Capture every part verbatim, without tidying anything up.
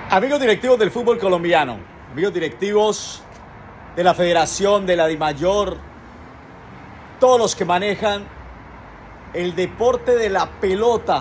Amigos directivos del fútbol colombiano, amigos directivos de la Federación, de la DIMAYOR, todos los que manejan el deporte de la pelota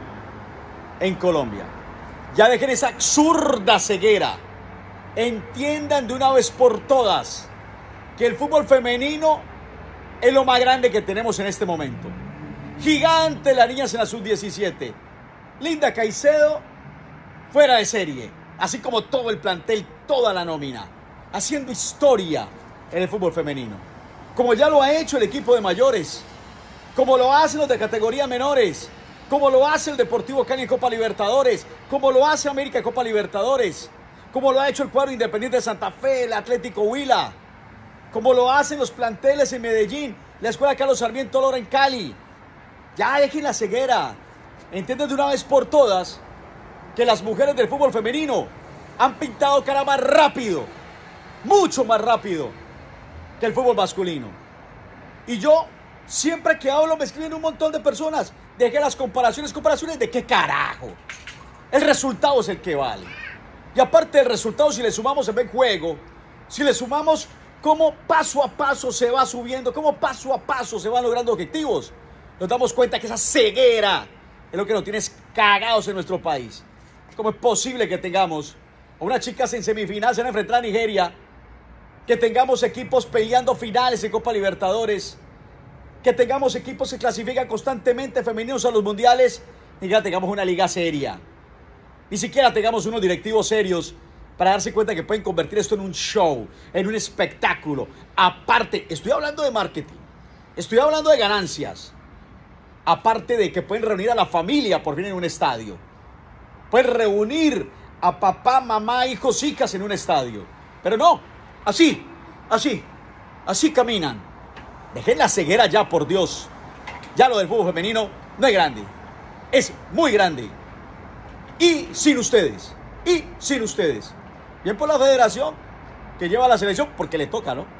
en Colombia, ya dejen esa absurda ceguera. Entiendan de una vez por todas que el fútbol femenino es lo más grande que tenemos en este momento. Gigante las niñas en la sub diecisiete. Linda Caicedo fuera de serie, así como todo el plantel, toda la nómina, haciendo historia en el fútbol femenino, como ya lo ha hecho el equipo de mayores, como lo hacen los de categoría menores, como lo hace el Deportivo Cali en Copa Libertadores, como lo hace América en Copa Libertadores, como lo ha hecho el cuadro Independiente de Santa Fe, el Atlético Huila, como lo hacen los planteles en Medellín, la Escuela Carlos Sarmiento Lora en Cali. Ya dejen la ceguera. Entienden de una vez por todas que las mujeres del fútbol femenino han pintado cara más rápido, mucho más rápido que el fútbol masculino. Y yo, siempre que hablo, me escriben un montón de personas. Deje las comparaciones, comparaciones de qué carajo. El resultado es el que vale. Y aparte del resultado, si le sumamos el buen juego, si le sumamos cómo paso a paso se va subiendo, cómo paso a paso se van logrando objetivos, nos damos cuenta que esa ceguera es lo que nos tiene cagados en nuestro país. ¿Cómo es posible que tengamos a unas chicas en semifinal, se van a enfrentar a Nigeria, que tengamos equipos peleando finales en Copa Libertadores, que tengamos equipos que clasifican constantemente femeninos a los mundiales, y ya tengamos una liga seria? Ni siquiera tengamos unos directivos serios para darse cuenta que pueden convertir esto en un show, en un espectáculo. Aparte, estoy hablando de marketing, estoy hablando de ganancias. Aparte de que pueden reunir a la familia por fin en un estadio. Pueden reunir a papá, mamá, hijos, hijas en un estadio. Pero no, así, así, así caminan. Dejen la ceguera ya, por Dios. Ya lo del fútbol femenino no es grande, es muy grande. Y sin ustedes, y sin ustedes. Bien por la federación, que lleva a la selección porque le toca, ¿no?